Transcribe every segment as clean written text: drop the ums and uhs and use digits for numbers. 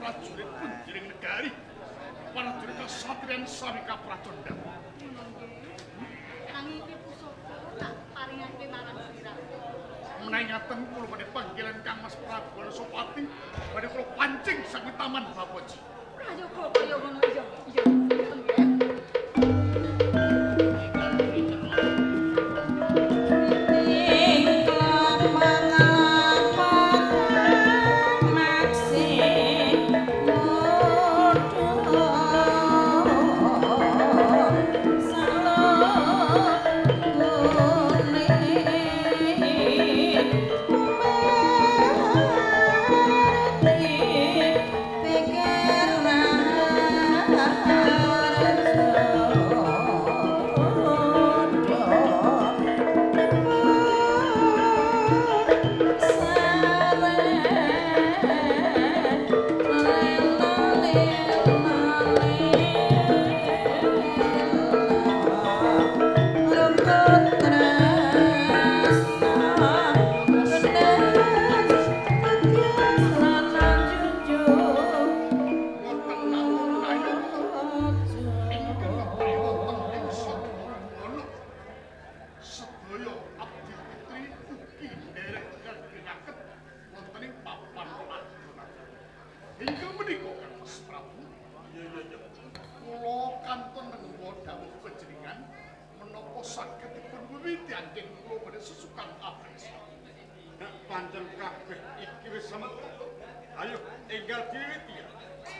prajurit punjering negari. Prajurit kasatriyan sami kapracondhan. Nanging iki pusaka tak paringake marang sliraku. Menawi ngaten kula badhe panggilan Kang Mas Prabu Anusapati badhe kula pancing saking taman Baboji. Prayoga kaya ngono iya. Iya. Nggih. Pancen kabeh iki wis semetu. Ayo enggal diwiti ya.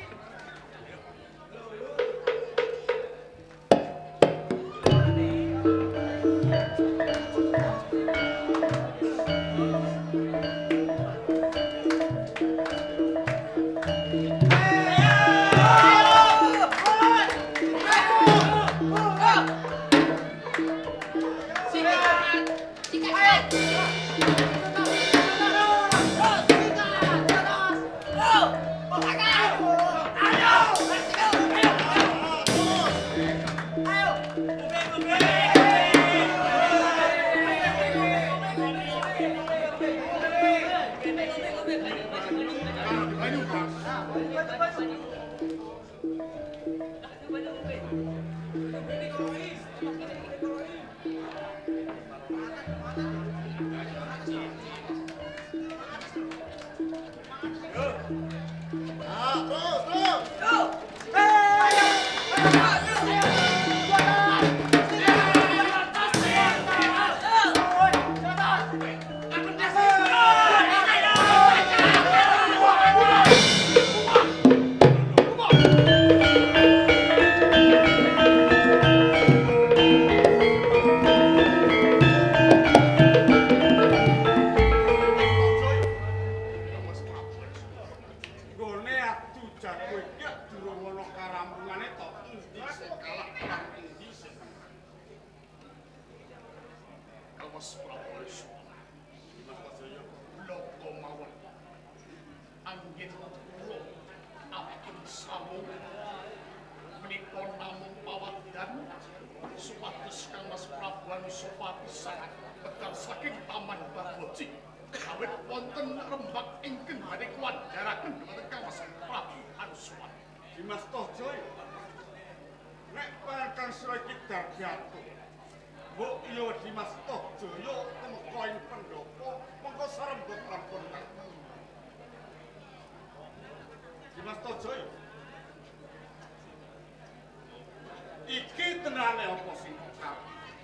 Dimas Tojo nek Kang Sira iki dargato. Mbok yo Dimas Tojo yo temeka ing pendopo mengko sarembut rampun. Dimas Tojo iki tenane apa sing kok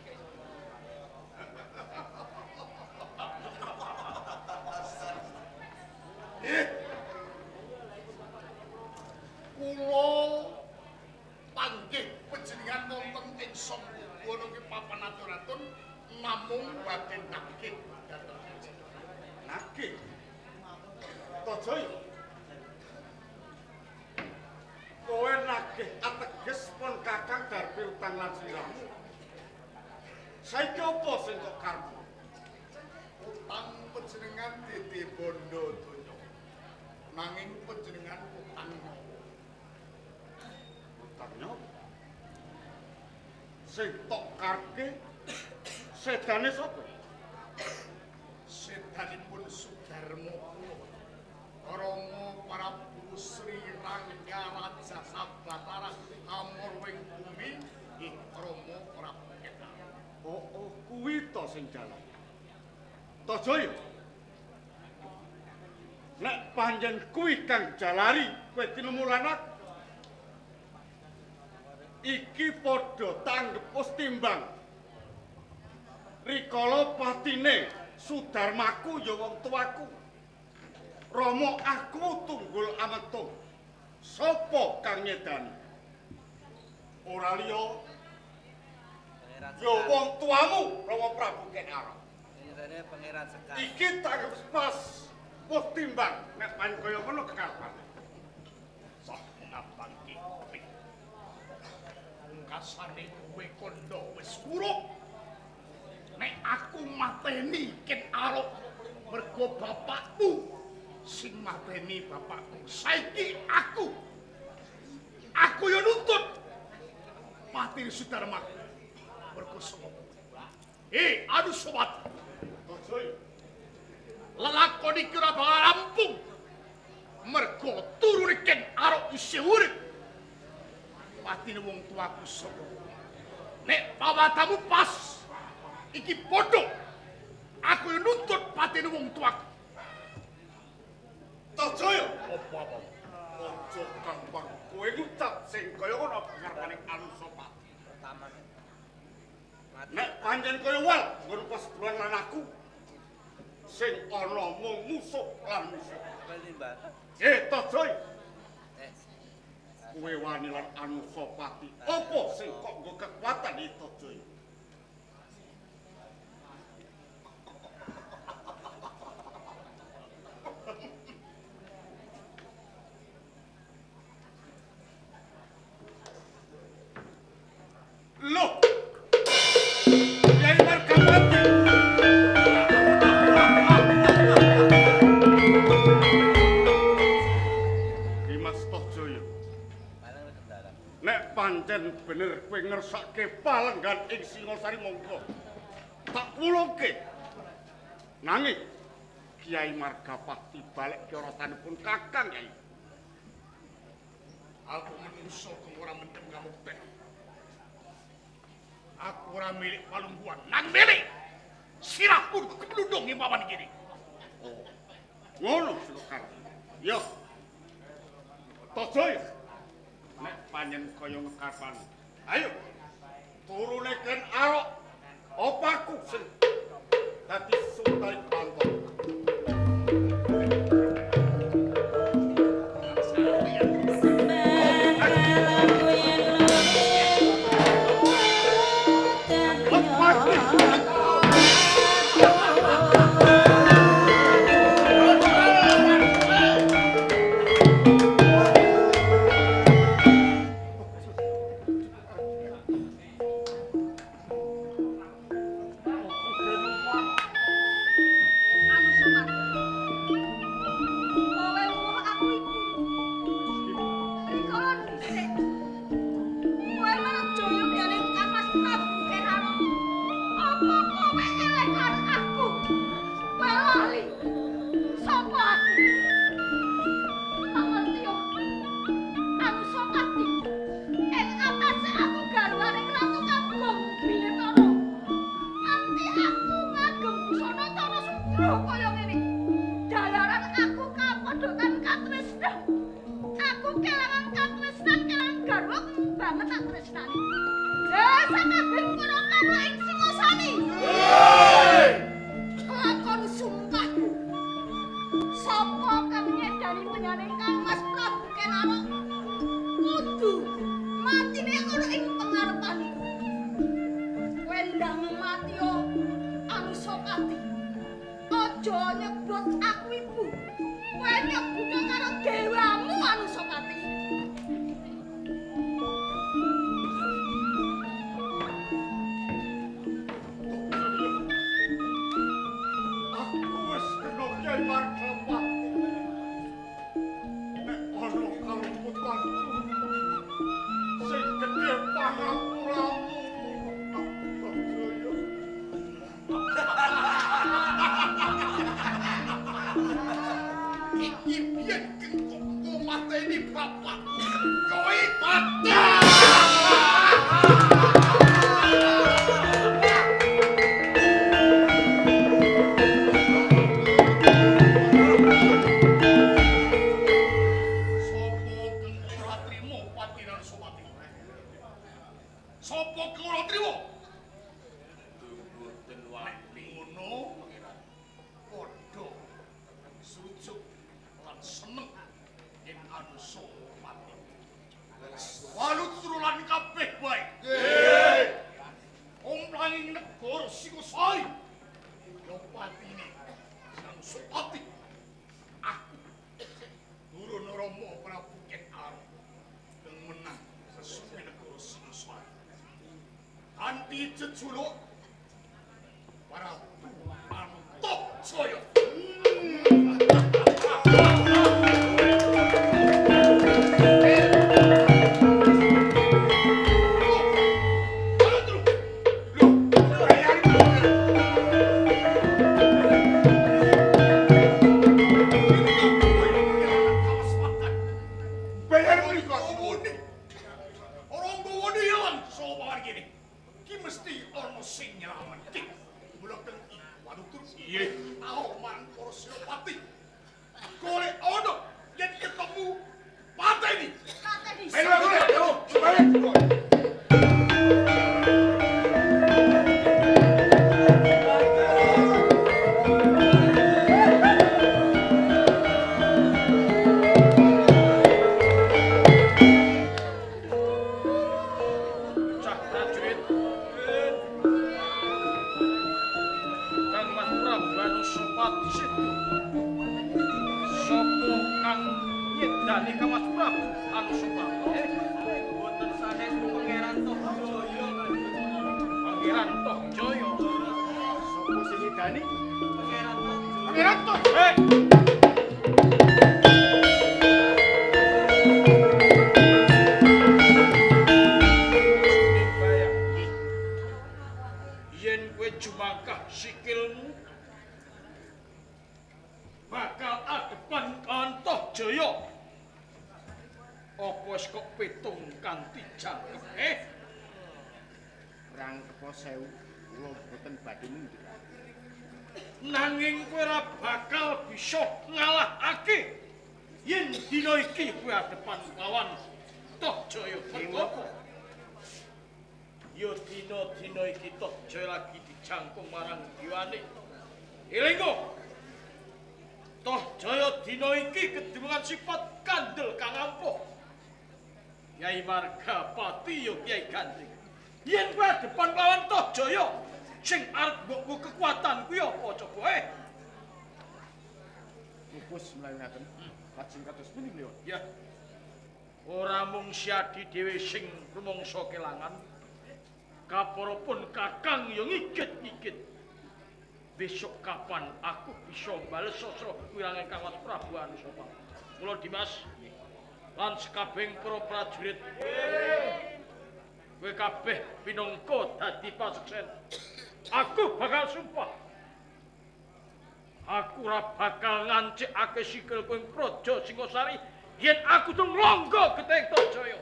kula panggih panjenengan wonten ing Sanggono ki papan aturatun namung badhe nakih nakih Tojoyo kowe nakih ateges pun kakang darbe utang lan siramu saiki apa sing kok karmu utang panjenengan dadi bondo donya nanging panjenengan utang utangnya sing tok karke sedane sapa sedanipun Sudarmo Rama Prabu Sri sing jalan. Tajaya. Nek panjen kuwi kang jalari kowe tinemu lanang. Iki padha tanggep timbang. Rikala patine Sudarmaku ya wong tuaku. Rama aku tunggul ametung. Sapa kang nyedani? Ora liya ya wong tuamu Rama Prabu Kenara. Nyedane Pangeran Sekar. Iki tanggep pas wis timbang nek pan kaya ngono kekarepane. Sah napang iki. Kasane kowe kondo wis kuruk. Nek aku mateni Ken Arok mergo bapakmu sing mateni bapakku. Saiki aku yo nuntut mati Sudarmaku mergo sapa. Aduh sobat. Lelakon iki ora bakal rampung mergo turune Ken Arok isih urip. Patine wong tuaku sapa. Nek pawatamu pas iki bodoh. Aku yang nuntut patine wong tuaku. Tajaya. Apa-apa. Ojo gampang kowe ngucap sing kaya ngono ngarepane Anusapati. Pertama. Nek pancen kaya wal nggon pas bulan lanakku sing ana mung musuh lan musuh. Mbak. Tajaya. Kowe wani lan Anusapati. Apa sing kok nggo kekuatan iki Tajaya? Loh! Yai Margapati! Dimas Tohjaya. Nek pancen bener kowe ngersake palenggan ing Singosari monggo. Tak wulungke. Nanging Kiai Margapati balik ke orosanipun Kakang Yai. Aku menungso kang ora mendem kamukten. Aku ora milik palungguan, nang milik sirahku kebludung imawan gini. Oh, ngono Sulukar. Yo. Tajaya. Nek panjen kaya ngekapan. Ayo. Turune Ken Arok. Opaku sing dadi Sultan Bangkok. Sopati. Walut surulan kabeh bae. Omplanging negara Singosari. Yo patine Sang Sopati. Aku turun Rama Prabu Ken Arok yang menang sesuai negara Singosari. Kanthi jejuluk para Antok Jaya. Nanging kowe ora bakal bisa ngalahake yen dina iki kowe adepan lawan Tohjaya. Apa? Ya dina-dina iki Tohjaya lagi dijangkung marang diwane. Elingo. Tohjaya dina iki kedunungan sifat kandel kang ampuh. Yai Margapati ya Kyai Gandring. Yen kowe adepan lawan Tohjaya sing arep mbokku kekuatan kuwi apa coba Pupus mlayaken. Lajeng kados pundi mliwat? Ya. Ora mung Siadi dhewe sing rumangsa kelangan. Kapara pun Kakang ya ngigit-ngigit. Besok kapan aku bisa bales sastra wirange Kang Mas Prabu Anusapa. Mula Dimas lan sekabehing para prajurit. Kowe kabeh pinangka dadi paseksen. Aku bakal sumpah. Aku ora bakal ngancikake sikil kowe Praja Singosari yen aku tung longgo getih Tohjaya.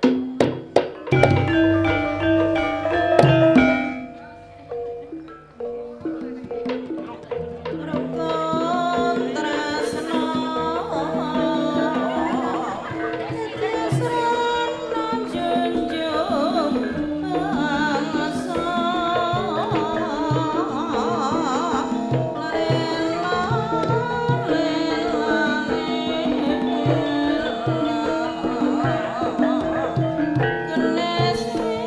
Goodness.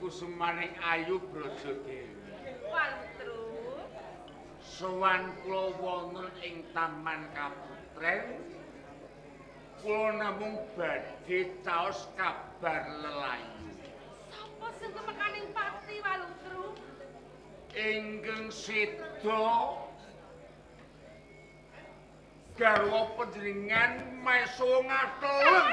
kusumaning ayu Brajadewi. Walutru. Sowan kula wonten ing Taman Kaputren. Kula namung badhe caos kabar lelayu. Sapa sing temekaning pati Walutru? Ingkang seda garwa panjenengan Mesa Ngateleng.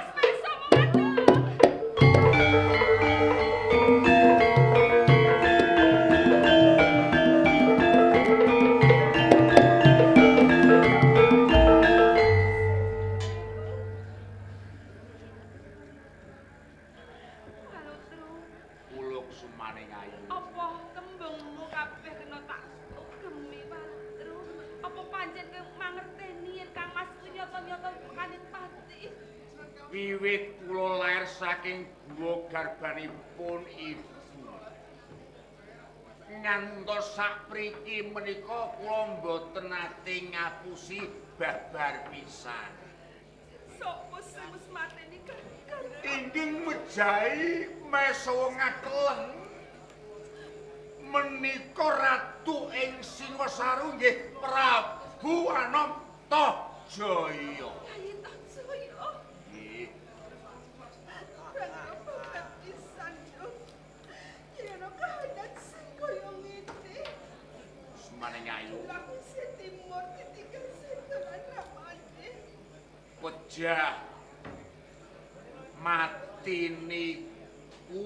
Wiwit kula lair saking guwa garbanipun ibu. Ngantos sapriki menika kula mboten nate ngapusi babar pisan. Sapa sing wis mateni kakang? Inggih mejahi Mesa Ngateleng. Menika ratu ing Singasari nggih Prabu Anantajaya. Wejah mati niku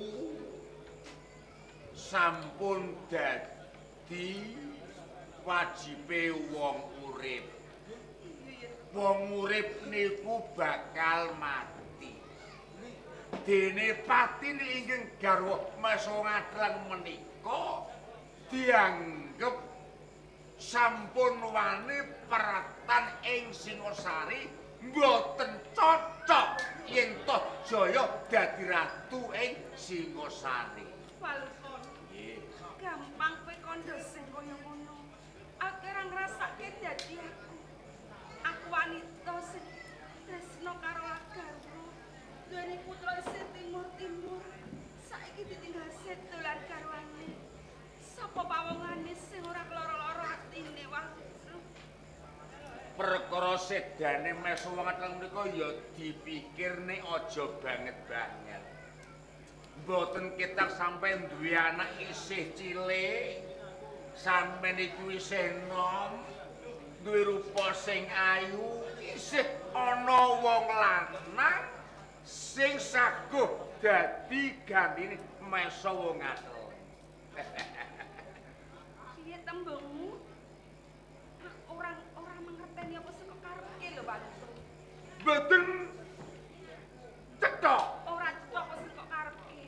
sampun dadi wajibe wong urip. Wong urip niku bakal mati. Dene patin ingkang garwa Mesa Ngateleng menika dianggep sampun wani peratan ing Singasari. Mboten cocok yen toh Jaya dadi ratu ing Singasari. Walutru. Nggih. Gampang kowe kandha sing kaya ngono. Aku ora ngrasake dadi aku. Aku wanita sing tresna karo agarku. Duweni putra isih timur-timur. Saiki ditinggal sedolan garwane. Sapa pawongane sing ora keloro-loro atine Walutru? Perkara sedane Mesa Ngateleng menika ya dipikir nek aja banget-banget. Mboten ketak sampeyan duwe anak isih cilik, sampeyan iku isih enom, duwe rupa sing ayu, isih ana wong lanang sing saguh dadi gandine Mesa Ngateleng. Piye tembungmu? Orang mengerteni apa sing karepke lho, Walutru. Mboten cetha. Ora cetha apa sing karepke.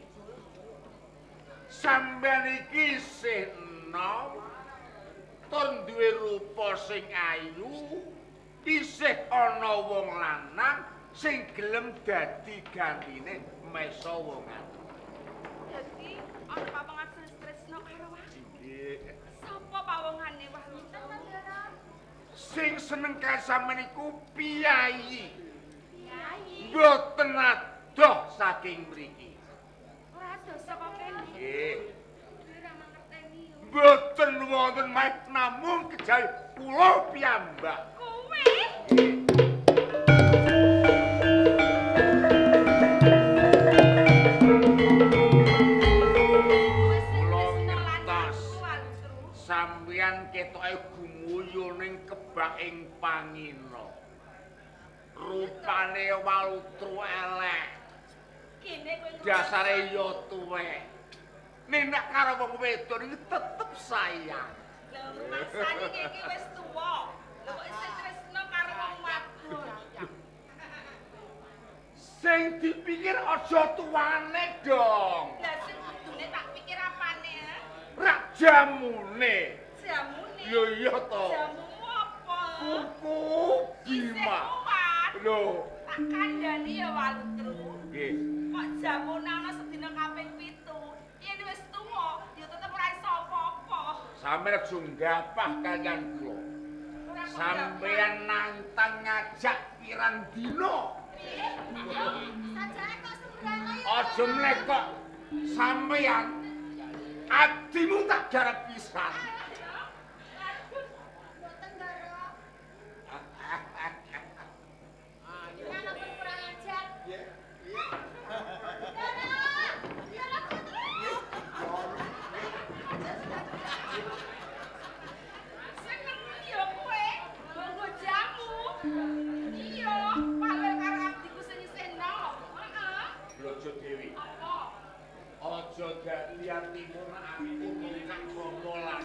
Sampeyan iki isih enom, tur duwe rupa sing ayu, isih ana wong lanang sing gelem dadi gantine Mesa Ngateleng. Dadi ana pawongan tresna karo aku. Nggih. Sapa pawongane Walutru? Sing seneng karo sampeyan iku piyayi. Piyayi. Mboten adoh saking mriki. Ora adoh saka kene. Nggih. Ora mangerteni yo. Mboten wonten maik namung kejawi kula piyambak. Kowe? Sampeyan ketoke gumuyu ning kebak ing pangina. Rupane Walutru elek. Kene kowe Dasare ya tuwek. Nek nak karo wong wedon iki tetep sayang. lho maksane iki wis tuwa. Lho kok isih tresna karo wong wadon. Sing dipikir aja tuwane dong. Lah sing kudune tak pikir apane? Rak jamune. Jamune. Yo iya to. Jamumu apa? Kuku Isih Bima. kuat. Lho. Tak kandhani ya Walutru. Nggih. Kok jamune ana sedina kaping 7. Yen wis tuwa, ya tetep ora iso apa-apa. Sampeyan aja nggapah kaliyan kula. Sampeyan nantang ngajak pirang dina. Sajake kok sembrana ya. Aja mlekok sampeyan Adimu tak garap pisan. Mboten Ndara. Gimana pun kurang ajar. Sing ngerti ya kowe, nggo jamu. Iya, paling karo abdiku sing iseno. Heeh. Blojo Dewi. Apa? Aja dadi atimu nek aku mungkak momolan.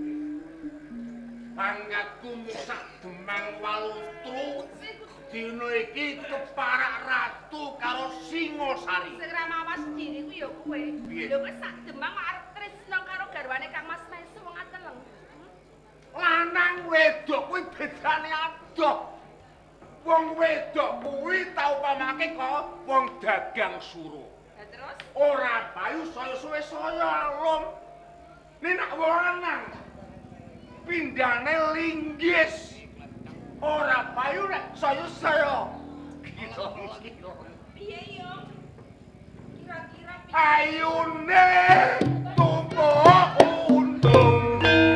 Pangkatku musak Demang Walutru. Dina iki keparak ratu karo Singosari. Sing ra mawas diri ku ya kowe. Piye? Lho kowe sak Demang arep tresna karo garwane Kang Mas Mesu wong ateleng. Lanang wedok kuwi bedane adoh. Wong wedok kuwi tau pamake kok wong dagang suruh. Lah terus Ora bayu saya suwe saya alum. Nek wong lanang pindhane linggis. Ora bayu nek saya. Kira-kira. piye yo? Kira-kira piye? Ayune tumpuk untung.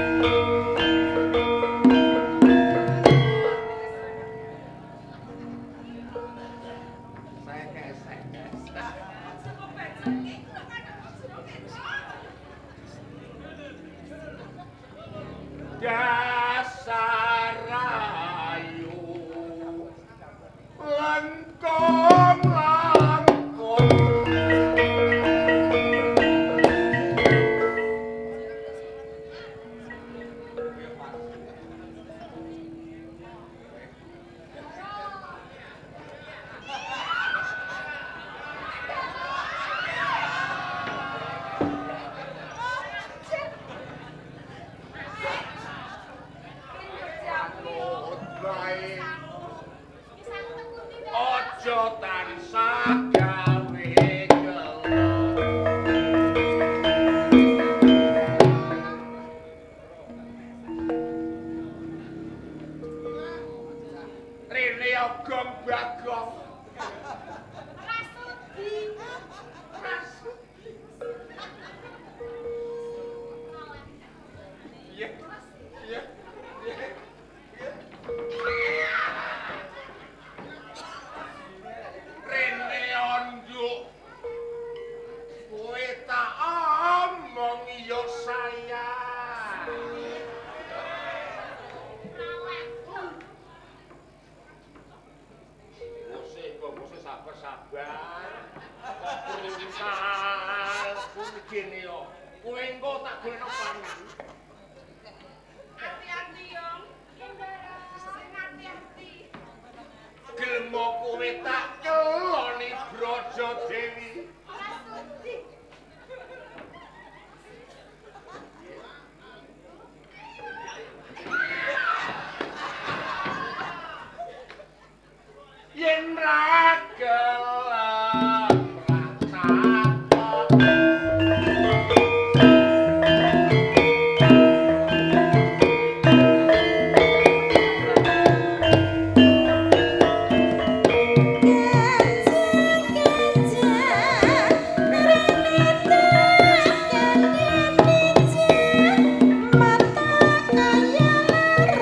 Coba becek iki kok kadang suruh becek. Dasar rayu lengkong bae aja tansah gawe gelo. Rene ogong bagong Rasudi. iya iya Rene onduk kowe tak omong iya saya. Mose sabar-sabar. Peruntal kuwi gene yo. Kowe engko tak golekno pangan. Hati-hati yo. Sing hati-hati. Gelmo kowe tak keloni Brojo Dewi. Rasudi. Yen ra gelem ratakok.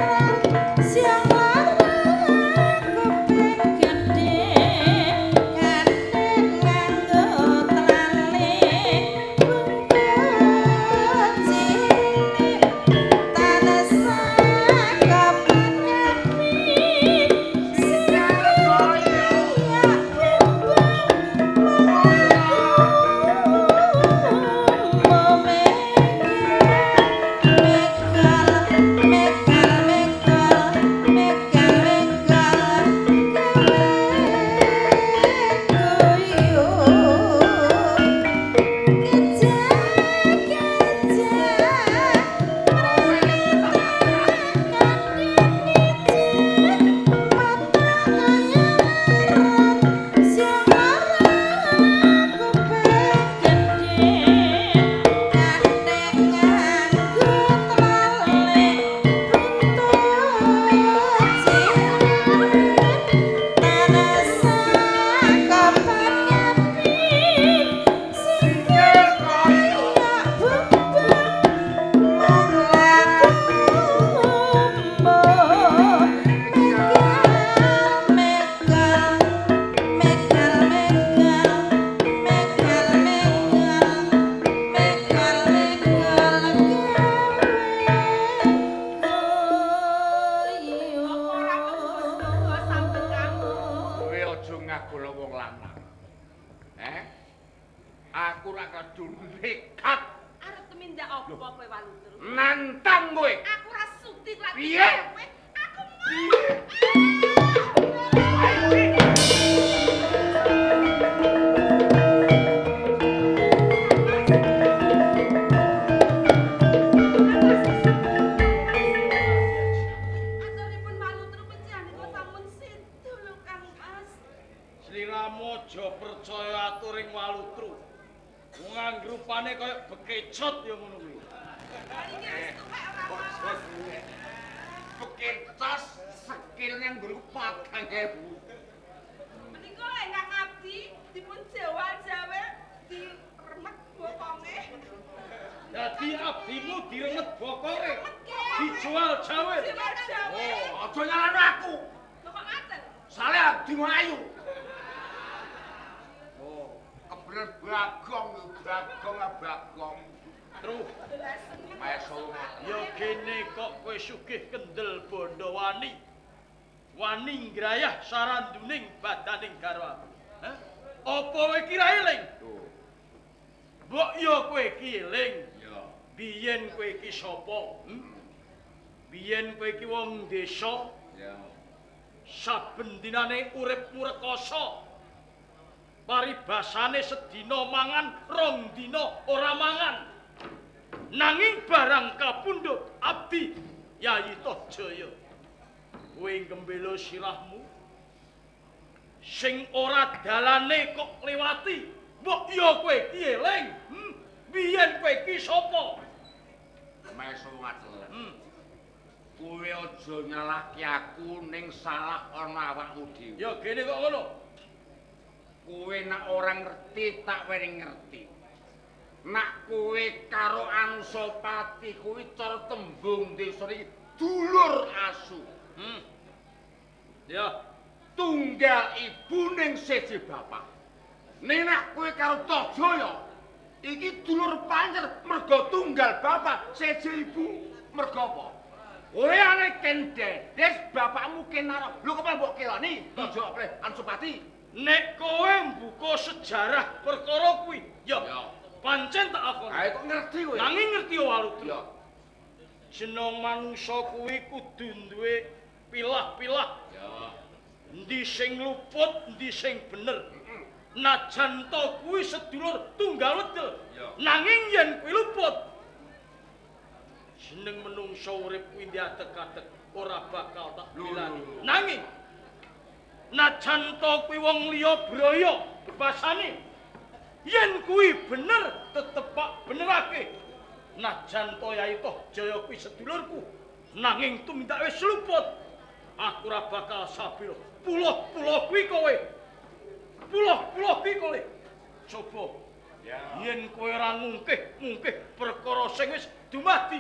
Siapa aku ora kudu nekat. Arep tumindak apa kowe Walutru? Nantang kowe. Aku ora sudi lagi. Piye? Aku aturipun Walutru panjenengan sampun sindu lho Kang Mas. Sliramu aja percaya aturing Walutru. Wong angrupane kaya bekecot ya ngono kuwi. Iki wis tuwek ora apa. Bekecos skillnya nggo 4.000. Menika lek Kang Abdi dipun jawa-jawe diremet bokonge. Dadi abdimu direnget bokonge. Dijual jawe. Jawa-jawe. Oh, aja nyalano aku. Lho kok ngaten? Sale abdimu ayu. Oh, kebener bagong. Terus Maeso. ya kene kok kowe sugih kendel bondo wani. Wani ngrayah saranduning badaning garwa. Hah? Apa kowe kira eling? Mbok ya kowe iki eling. Ya. Biyen kowe iki sapa? Biyen kowe iki wong desa. Ya. Saben dinane urip murekoso. Paribasane sedina mangan, rong dina ora mangan. Nanging barang kapundhut abdi Yayi Tohjaya. Kowe ngembela sirahmu sing ora dalane kok liwati. Mbok ya kowe iki eling. Biyen kowe iki sapa? Maeso ngatelen. Kowe aja nyalahke aku ning salah ana awakmu dhewe. Ya gene kok ngono. Kowe nak ora ngerti tak wering ngerti. Nak kowe karo Anusapati kuwi cara tembung desa iki dulur asu. Ya, Tunggal ibu ning siji bapak. Nek nak kowe karo Tohjaya iki dulur pancer mergo tunggal bapak siji ibu. Mergo apa? Kowe ane ken dedes bapakmu ken nara. Lho kok mbok kelani Tohjaya oleh Anusapati? nek kowe mbuka sejarah perkara kuwi, ya pancen tak akon. Ae kok ngerti kowe? Nanging ngerti Walutru. Ya. Jeneng manungsa kuwi kudu duwe pilah-pilah. Ya. Endi sing luput, endi sing bener. Najan to kuwi sedulur tunggal wedel. Ya. Nanging yen kuwi luput, jeneng menungsa urip kuwi diadeg-adeg ora bakal tak bilani. Nanging najan to kuwi wong liya braya basane. Yen kuwi bener tetep pak benerake. Najan to Yayi Tohjaya kuwi sedulurku, nanging tumindak wis luput. Aku ora bakal sabil. Puluh-puluh kuwi kowe. Puluh-puluh kuwi kowe. Coba. Ya. Yen kowe ora ngungkih perkara sing wis dumadi.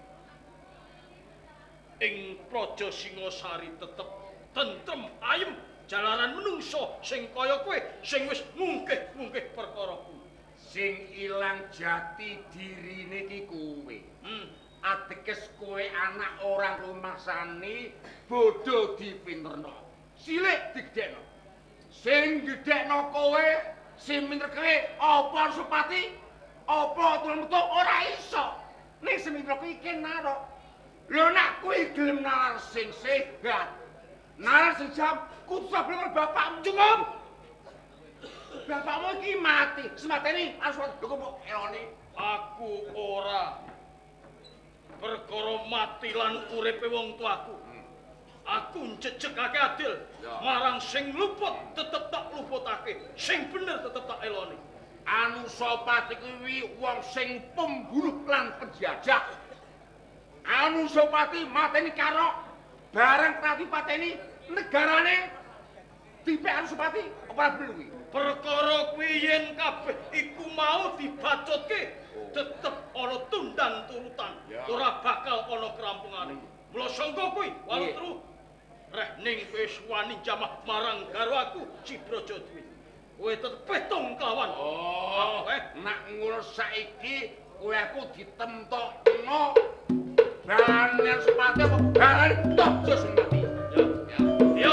Ing Praja Singasari tetep tentrem ayem jalaran menungso sing kaya kowe sing wis ngungkih perkara kuwi. Sing ilang jati dirine iki kowe. Ateges kowe anak orang rumaksane bodho dipinterno. Cilik digedhekno. Sing gedhekno kowe, sing minter kowe apa Supati? Apa tulung metu ora iso. Ning sing minter kowe iki naro. Lho nak kowe gelem nalar sing sehat. Nalar sing jam kudu sabar bapakmu cukup. Bapakmu iki mati. Semateni asal lho kok eloni. Aku ora perkara mati lan uripe wong tuaku. Aku njejegake adil. Marang sing luput tetep tak luputake. Sing bener tetep tak eloni. Anusapati kuwi wong sing pembunuh lan penjajah. Anusapati mateni karo bareng pratipateni negarane dipek Anusapati apa bener kuwi? Perkara kuwi yen kabeh iku mau dibacutke tetep ana tundan turutan. Ora bakal ana krampungane. Mula sangka kuwi Walutru reh ning wis wani jamah marang garwaku si Brajadwi. Kowe tetep petung kawan. Oh, nak ngono saiki kowe aku ditemtokno. Balan Supati apa balan Tohjaya sing mati. Ya.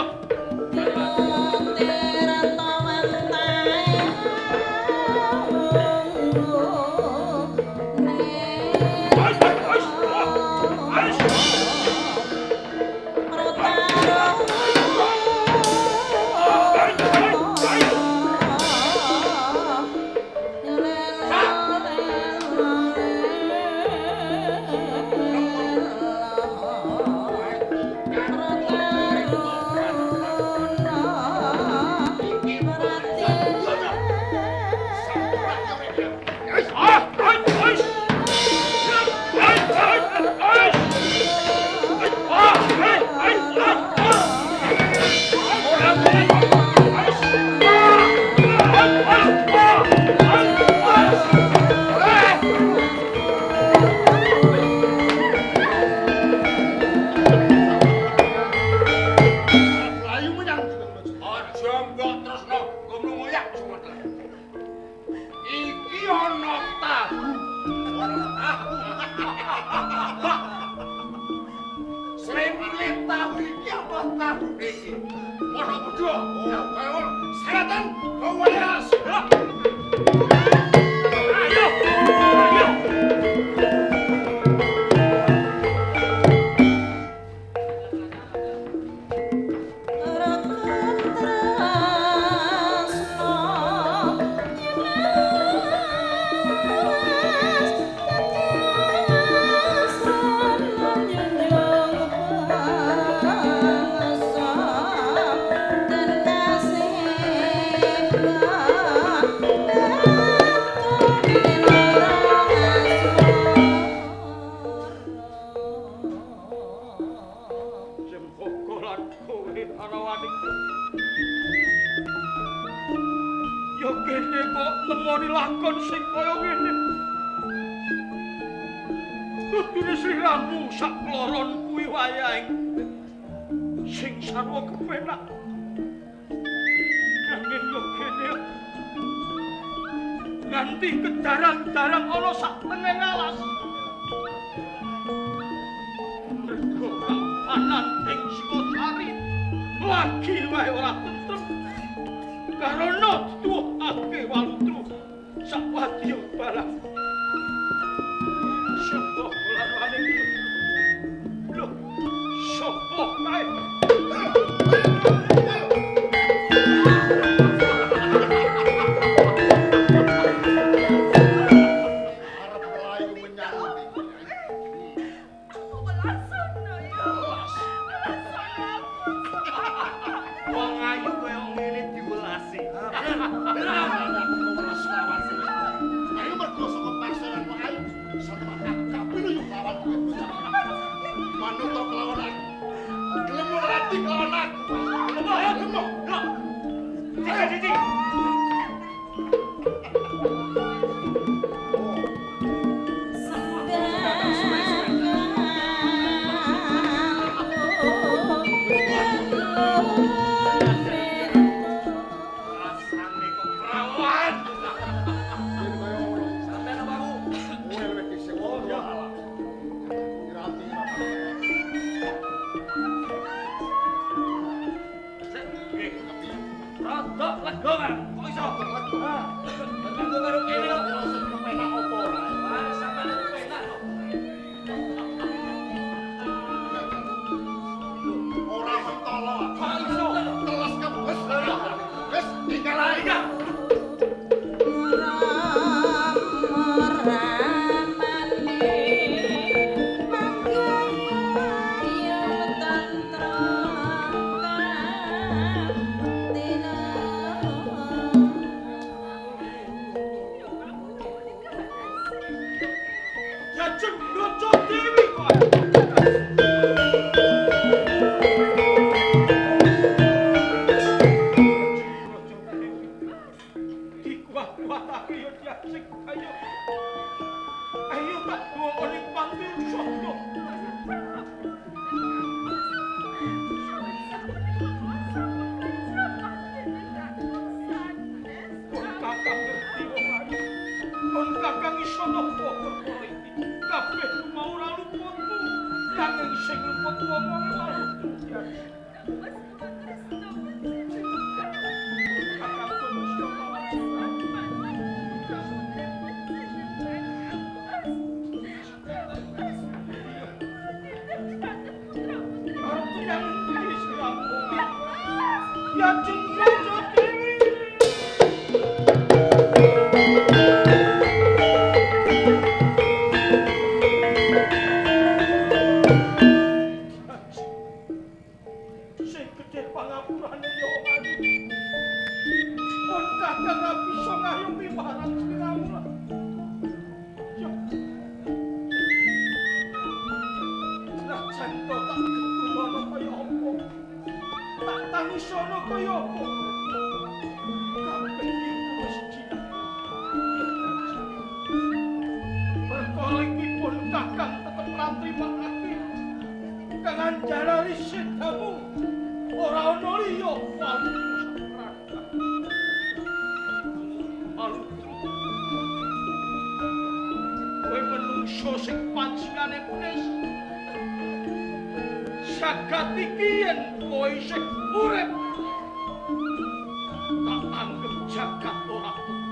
Tirata wentahe Slempit tahu iki apa tahu iki? Ora bodho. Ya kowe seratan kawelas. Ayo. Ayo. Ya kene kok nemoni lakon sing kaya ngene. Kudune sliramu sak kloron kuwi wayahing sing sarwa kepenak. Nanging yo kene nganti kedarang-darang ana sak tengeng alas. Mergo kahanan ing Singosari lagi wae ora tentrem. Karena dituhake walutru sak wadya barang. Sapa larane iki? Lho, sapa kae? Arep mlayu menyang ndi? Aku belasono ya. Wong ayu kaya ngene diwelasi. Ayo mergo saka pasaran kok ayo. Satu makan kabeh yo kawan kowe bocah. Manut to kelawan aku. Gelem ora ati kelawan aku. Gelem ayo gelem. Cici. Rasane kok perawan. Sampeyan apa aku? Kowe wis disewa ya. Ngrati Rodok lega kan? Kok iso? Kanggo karo kene kok. kepenak apa ora? Wah, sampeyan penak kok. Ora mentolo. Kok iso? Teles kebes. Wis tinggal ae. Ya jenggojo dewi kok. Dikuat-kuatake yo diasik ayo. Ayo tak bawa ning panti sono. Pun kakang ngerti wong ayu. Pun kakang iso nopo perkara iki. Kabeh mau ora luputmu. Nanging sing luput wong malu. Kakang pun iso aku yang iki siramu. Ya jenggojo dewi. Sing gedhe pangapurane yo ayu. Pun kakang ora bisa ngayomi marang sliramu. Yo. Senajan to tak keturono kaya apa. Tak tangisono kaya apa. Kabeh iki wis jinak. Perkara iki pun kakang tetep ra trimakake. Kangan jalari sedamu ora ana liya walutru Raka. Walutru. Kowe mangsa sing panjingane punis. Jagat iki yen kowe isih urip tak anggap jagat ora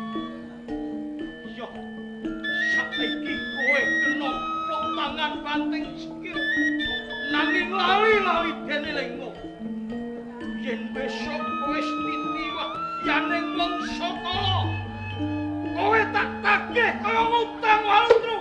yo saiki kowe kena plok tangan banting sikil nanging lali-lali dene lengo yen besok kowe titiwa yaning mangsa kala kowe tak tagih kaya ngutang walutru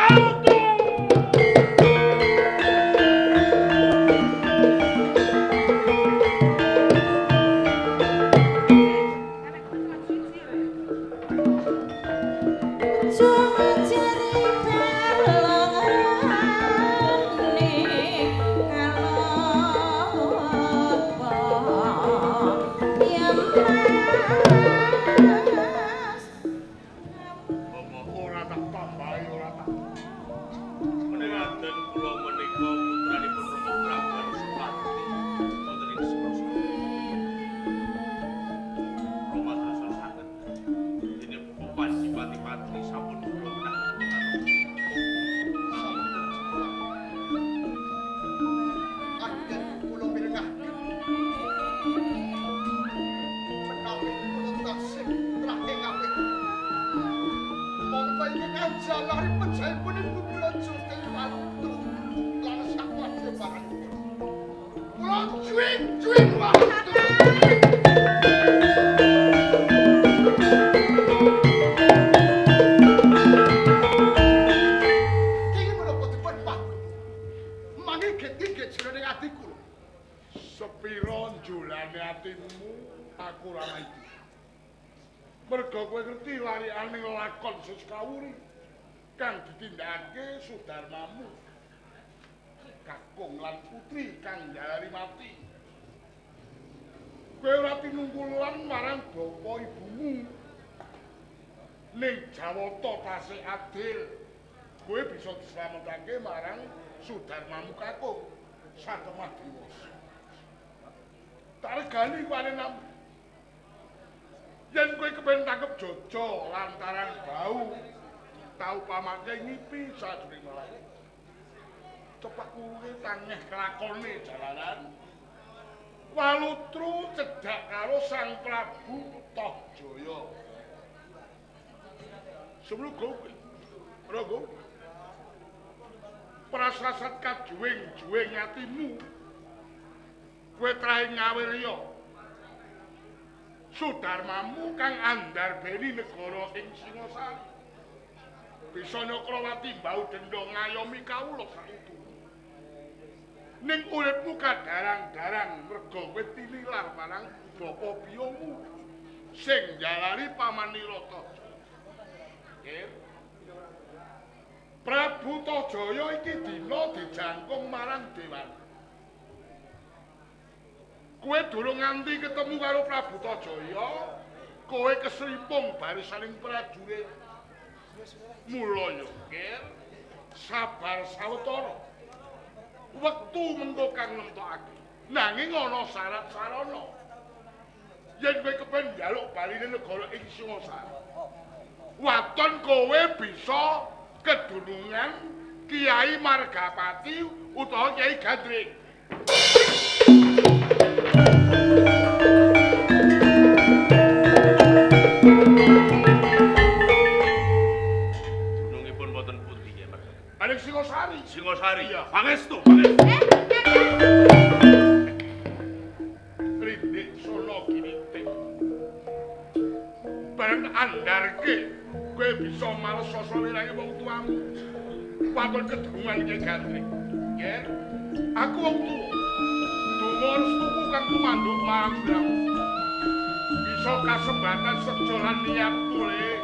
kang ditindakake Sudarmamu kakung lan putri kang jalari mati kowe ora tinungkulan marang bapa ibumu ning Jawata tasih adil kowe bisa dislametake marang Sudarmamu kakung satemah diwasa tak regani kuwi nam yen kowe kepen tangkep Jojo lantaran bau tau pamake ngipi sajroning malah cepak kuwi tangeh kelakone jalanan walutru cedhak karo Sang Prabu Tohjaya sebelum kowe rogo prasasat kajuwing-juwing atimu kowe trahe ngawirya Sudarmamu kang andarbeni negara ing Singasari bisa Nyakrawati mbau dendha ngayomi kawula saiki. Ning uripmu kadarang-darang merga kowe tinilar marang bapa biyomu sing njalari Paman Nirata. Prabu Tohjaya iki dina dijangkung marang Dewan. Kowe durung nganti ketemu karo Prabu Tohjaya, kowe kesripung barisaning prajurit. Mula yo, Ger, sabar sawetara. Wektu mengko kang nemtokake. Nanging ana syarat-sarana. Yen kowe kepen njaluk baline negara ing Singasari. Waton kowe bisa kedunungan Kiai Margapati utawa Kiai Gandring. Singosari. Iya. Pangestu. Rindik sono giniting. Bareng andarke, kowe bisa males sosowirane wong tuamu. Paton kedungan Ki Gandring. Yen aku wong tuwa. Donga restuku kang kumanduk marang Bisa kasembatan sejo lan niat mulih